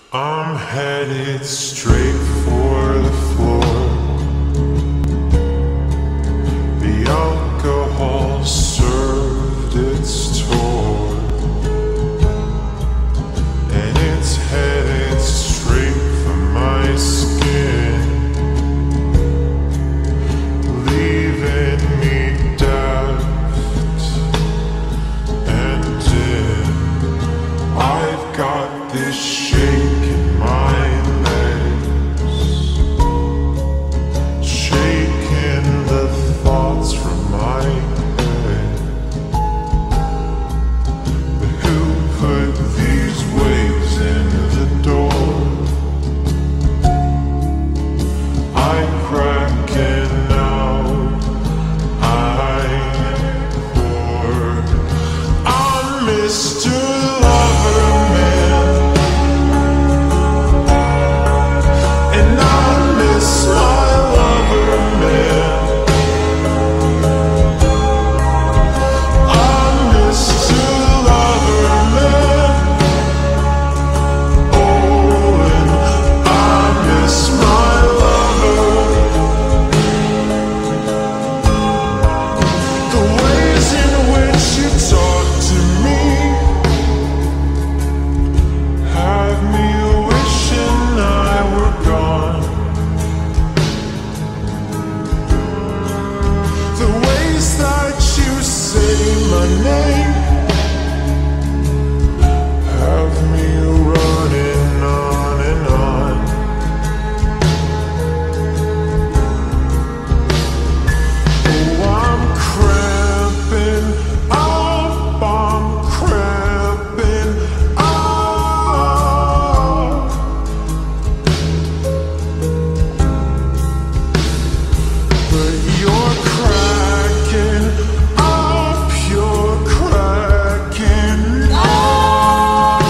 I'm headed straight for the floor. The alcohol served its tour, and it's headed straight for my skin, leaving me daft and dim. I've got this shake in my legs, shaking the thoughts from my head. But who put these waves in the door? I crack and now I pour. I'm Mr. Loverman, and I miss my lover man. I'm Mr. Loverman. Oh, and I miss my lover. The ways in which you talk to me have me wishing I were gone. The ways that you say my name have me running on and on. Oh, I'm cramping up, I'm cramping up. But you're cracking up, you're cracking up.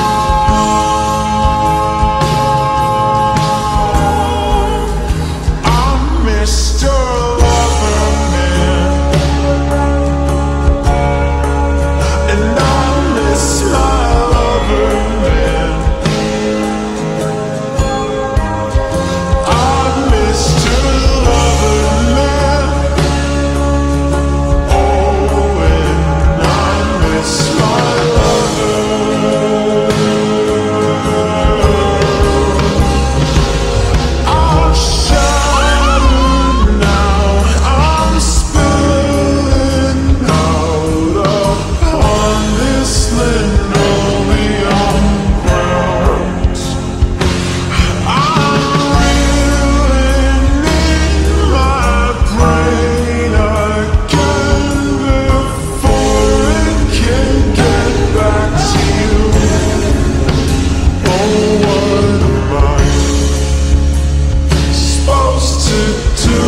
I'm Mr. Loverman, and I miss my lover man. I'm Mr. Loverman. Oh, and I miss my lover. I'll shout now, I'm spilling out upon this linoleum ground. I'm reeling in my brain again before it can get back to you. Oh, what am I supposed to do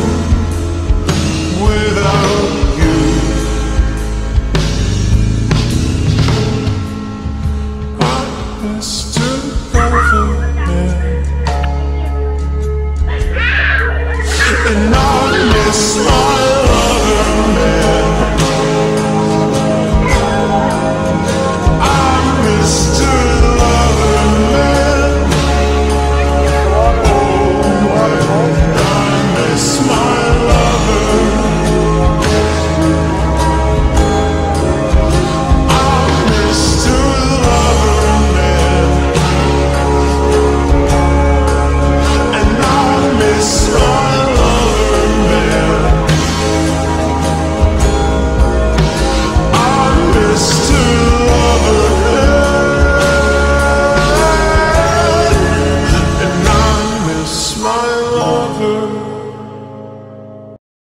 without you? I'm Mr. Loverman, and I miss my